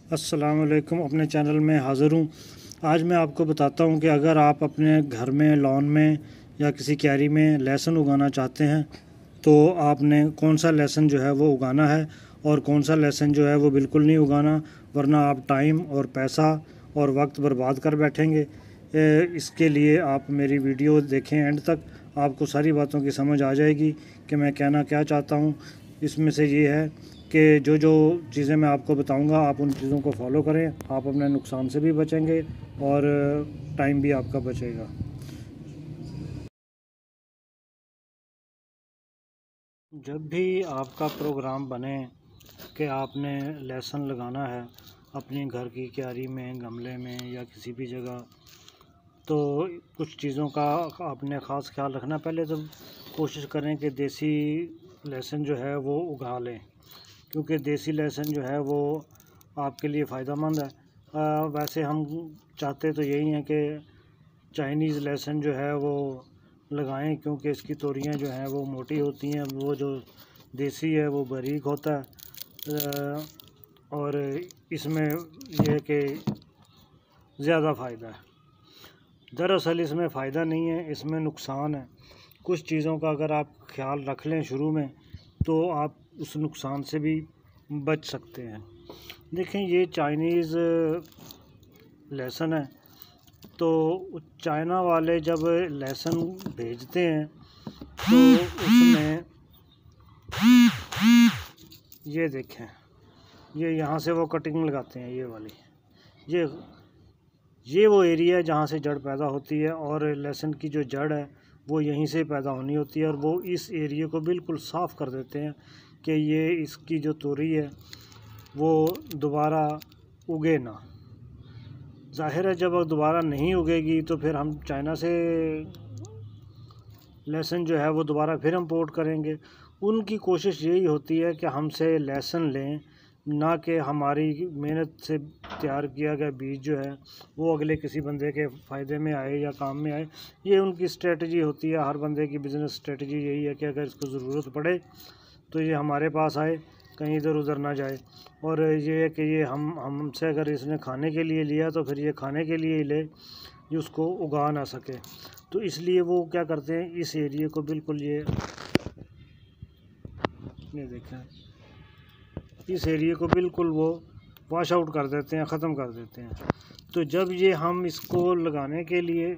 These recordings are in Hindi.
अस्सलाम वालेकुम। अपने चैनल में हाज़िर हूँ। आज मैं आपको बताता हूँ कि अगर आप अपने घर में लॉन में या किसी क्यारी में लहसुन उगाना चाहते हैं तो आपने कौन सा लहसुन जो है वो उगाना है और कौन सा लहसुन जो है वो बिल्कुल नहीं उगाना, वरना आप टाइम और पैसा और वक्त बर्बाद कर बैठेंगे। इसके लिए आप मेरी वीडियो देखें एंड तक, आपको सारी बातों की समझ आ जाएगी कि मैं कहना क्या चाहता हूँ। इसमें से ये है कि जो जो चीज़ें मैं आपको बताऊंगा आप उन चीज़ों को फॉलो करें, आप अपने नुकसान से भी बचेंगे और टाइम भी आपका बचेगा। जब भी आपका प्रोग्राम बने कि आपने लहसुन लगाना है अपनी घर की क्यारी में, गमले में या किसी भी जगह, तो कुछ चीज़ों का आपने ख़ास ख्याल रखना। पहले तो कोशिश करें कि देसी लहसुन जो है वो उगा लें, क्योंकि देसी लहसुन जो है वो आपके लिए फ़ायदेमंद है। वैसे हम चाहते तो यही हैं कि चाइनीज़ लहसुन जो है वो लगाएं, क्योंकि इसकी तोरियां जो हैं वो मोटी होती हैं, वो जो देसी है वो बारीक होता है। और इसमें यह है कि ज़्यादा फ़ायदा है। दरअसल इसमें फ़ायदा नहीं है, इसमें नुकसान है। कुछ चीज़ों का अगर आप ख्याल रख लें शुरू में तो आप उस नुकसान से भी बच सकते हैं। देखें, ये चाइनीज़ लहसुन है, तो चाइना वाले जब लहसुन भेजते हैं तो उसमें ये देखें, ये यहाँ से वो कटिंग लगाते हैं, ये वाली, ये वो एरिया है जहाँ से जड़ पैदा होती है, और लहसुन की जो जड़ है वो यहीं से पैदा होनी होती है, और वो इस एरिया को बिल्कुल साफ़ कर देते हैं कि ये इसकी जो तोरी है वो दोबारा उगे ना। ज़ाहिर है जब दोबारा नहीं उगेगी तो फिर हम चाइना से लहसुन जो है वो दोबारा फिर इम्पोर्ट करेंगे। उनकी कोशिश यही होती है कि हमसे लहसुन लें, ना कि हमारी मेहनत से तैयार किया गया बीज जो है वो अगले किसी बंदे के फ़ायदे में आए या काम में आए। ये उनकी स्ट्रेटजी होती है, हर बंदे की बिज़नेस स्ट्रेटजी यही है कि अगर इसको ज़रूरत पड़े तो ये हमारे पास आए, कहीं इधर उधर ना जाए। और ये है कि ये हमसे अगर इसने खाने के लिए लिया तो फिर ये खाने के लिए ही ले, ये उसको उगा ना सके। तो इसलिए वो क्या करते हैं, इस एरिया को बिल्कुल ये देखें, इस एरिया को बिल्कुल वो वॉश आउट कर देते हैं, ख़त्म कर देते हैं। तो जब ये हम इसको लगाने के लिए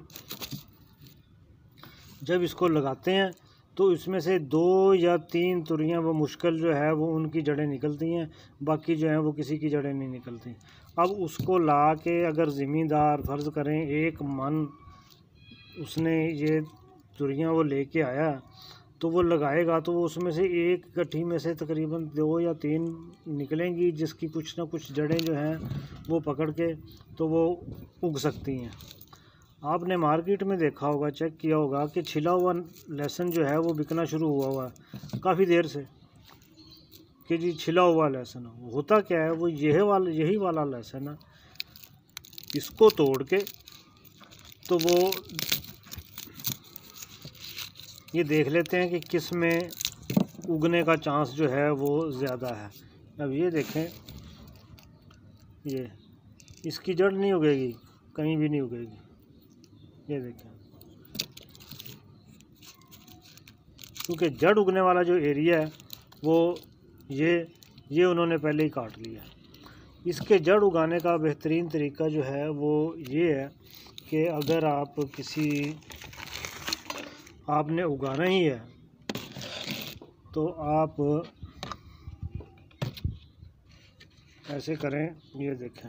जब इसको लगाते हैं तो इसमें से 2 या 3 तुरियां वो मुश्किल जो है वो उनकी जड़ें निकलती हैं, बाकी जो है वो किसी की जड़ें नहीं निकलती। अब उसको ला के अगर ज़मींदार फ़र्ज़ करें 1 मन उसने ये तुरियां वो लेके आया तो वो लगाएगा, तो वो उसमें से एक गट्ठी में से तकरीबन 2 या 3 निकलेंगी, जिसकी कुछ ना कुछ जड़ें जो हैं वो पकड़ के तो वो उग सकती हैं। आपने मार्केट में देखा होगा, चेक किया होगा कि छिला हुआ लहसुन जो है वो बिकना शुरू हुआ है काफ़ी देर से, कि जी छिला हुआ लहसुन। होता क्या है, वो यही वाला लहसुन है। इसको तोड़ के तो वो ये देख लेते हैं कि किस में उगने का चांस जो है वो ज़्यादा है। अब ये देखें, ये इसकी जड़ नहीं उगेगी, कहीं भी नहीं उगेगी। ये देखें, क्योंकि जड़ उगने वाला जो एरिया है वो ये उन्होंने पहले ही काट लिया। इसके जड़ उगाने का बेहतरीन तरीका जो है वो ये है कि अगर आपने उगाना ही है तो आप ऐसे करें, ये देखें,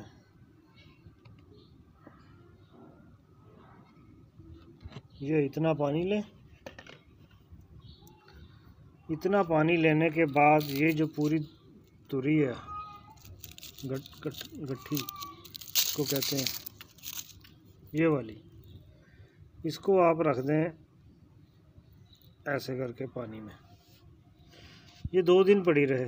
ये इतना पानी लें। इतना पानी लेने के बाद ये जो पूरी तुरी है, गट्ठी को कहते हैं, ये वाली, इसको आप रख दें ऐसे करके पानी में। ये 2 दिन पड़ी रहे।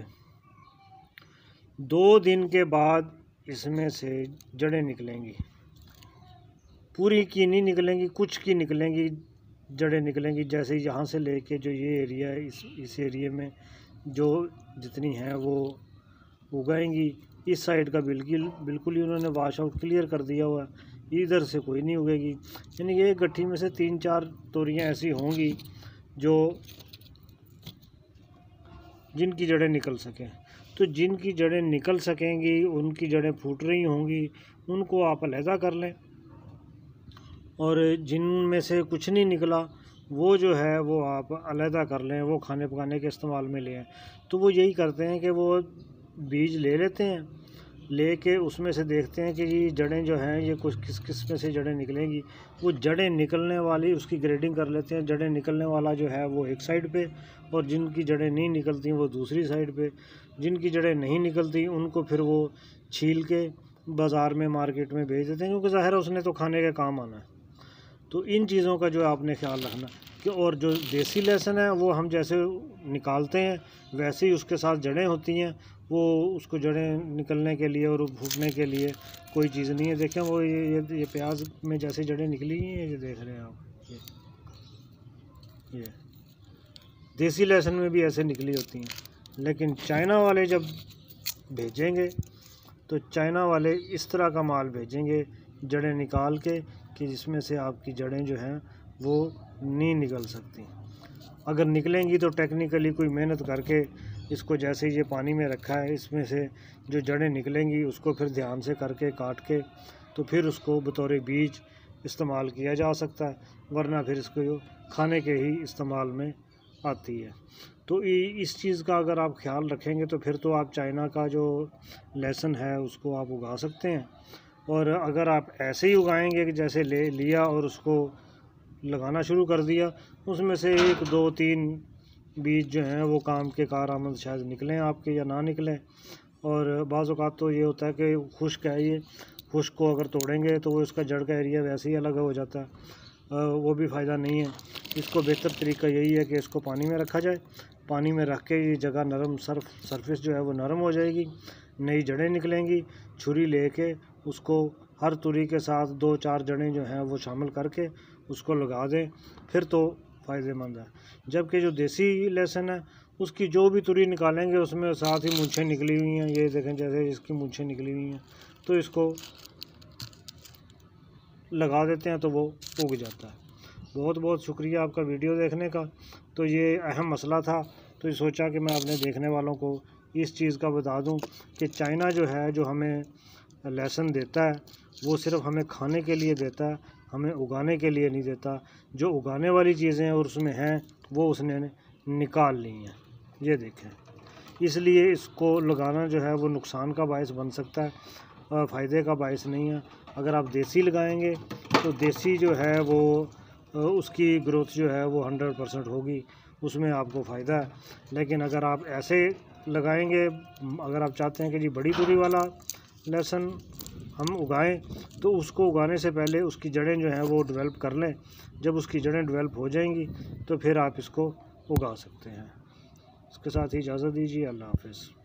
2 दिन के बाद इसमें से जड़ें निकलेंगी, पूरी की नहीं निकलेंगी, कुछ की निकलेंगी, जड़ें निकलेंगी। जैसे यहाँ से लेके जो ये एरिया है, इस एरिया में जो जितनी हैं वो उगाएंगी, इस साइड का बिल्कुल ही उन्होंने वाश आउट क्लियर कर दिया हुआ है, इधर से कोई नहीं उगेगी। यानी कि एक गट्ठी में से 3-4 तोरियां ऐसी होंगी जो जिनकी जड़ें निकल सकें। तो जिनकी जड़ें निकल सकेंगी, उनकी जड़ें फूट रही होंगी, उनको आप अलहदा कर लें, और जिनमें से कुछ नहीं निकला वो जो है वो आप अलहदा कर लें, वो खाने पकाने के इस्तेमाल में लें। तो वो यही करते हैं कि वो बीज ले लेते हैं, लेके उसमें से देखते हैं कि ये जड़ें जो हैं ये कुछ किस में से जड़ें निकलेंगी। वो जड़ें निकलने वाली उसकी ग्रेडिंग कर लेते हैं। जड़ें निकलने वाला जो है वो एक साइड पे, और जिनकी जड़ें नहीं निकलती वो दूसरी साइड पे। जिनकी जड़ें नहीं निकलती उनको फिर वो छील के बाज़ार में, मार्केट में भेज देते हैं, क्योंकि ज़ाहिर है उसने तो खाने के काम आना है। तो इन चीज़ों का जो आपने ख्याल रखना कि, और जो देसी लहसुन है वो हम जैसे निकालते हैं वैसे ही उसके साथ जड़ें होती हैं, वो उसको जड़ें निकलने के लिए और फूटने के लिए कोई चीज़ नहीं है। देखें वो ये प्याज में जैसे जड़ें निकली हैं, ये देख रहे हैं आप, ये देसी लहसुन में भी ऐसे निकली होती हैं। लेकिन चाइना वाले जब भेजेंगे तो चाइना वाले इस तरह का माल भेजेंगे जड़ें निकाल के, कि जिसमें से आपकी जड़ें जो हैं वो नहीं निकल सकती। अगर निकलेंगी तो टेक्निकली कोई मेहनत करके इसको, जैसे ये पानी में रखा है, इसमें से जो जड़ें निकलेंगी उसको फिर ध्यान से करके काट के तो फिर उसको बतौर बीज इस्तेमाल किया जा सकता है, वरना फिर इसको खाने के ही इस्तेमाल में आती है। तो इस चीज़ का अगर आप ख्याल रखेंगे तो फिर तो आप चाइना का जो लहसुन है उसको आप उगा सकते हैं। और अगर आप ऐसे ही उगाएंगे कि जैसे ले लिया और उसको लगाना शुरू कर दिया, उसमें से 1, 2, 3 बीज जो हैं वो काम के कारआमद शायद निकलें आपके या ना निकलें। और बाज़ औक़ात तो ये होता है कि खुश्क है, ये खुश्क को अगर तोड़ेंगे तो वो उसका जड़ का एरिया वैसे ही अलग हो जाता है, वो भी फ़ायदा नहीं है। इसको बेहतर तरीका यही है कि इसको पानी में रखा जाए, पानी में रख के ये जगह नरम सरफेस जो है वो नरम हो जाएगी, नई जड़ें निकलेंगी। छुरी लेके उसको हर तुरी के साथ 2-4 जड़ें जो हैं वो शामिल करके उसको लगा दें, फिर तो फ़ायदेमंद है। जबकि जो देसी लहसुन है उसकी जो भी तुरी निकालेंगे उसमें साथ ही मूंछें निकली हुई हैं, ये देखें जैसे इसकी मूंछें निकली हुई हैं, तो इसको लगा देते हैं तो वो उग जाता है। बहुत बहुत शुक्रिया आपका वीडियो देखने का। तो ये अहम मसला था, तो ये सोचा कि मैं अपने देखने वालों को इस चीज़ का बता दूं कि चाइना जो है जो हमें लहसुन देता है वो सिर्फ हमें खाने के लिए देता है, हमें उगाने के लिए नहीं देता। जो उगाने वाली चीज़ें और उसमें हैं वो उसने निकाल ली हैं, ये देखें। इसलिए इसको लगाना जो है वो नुकसान का बायस बन सकता है और फ़ायदे का बायस नहीं है। अगर आप देसी लगाएंगे तो देसी जो है वो उसकी ग्रोथ जो है वो 100% होगी, उसमें आपको फ़ायदा है। लेकिन अगर आप ऐसे लगाएंगे, अगर आप चाहते हैं कि जी बड़ी दूरी वाला लहसुन हम उगाएं, तो उसको उगाने से पहले उसकी जड़ें जो हैं वो डेवलप कर लें। जब उसकी जड़ें डेवलप हो जाएंगी तो फिर आप इसको उगा सकते हैं। इसके साथ ही इजाज़त दीजिए। अल्लाह हाफ़िज़।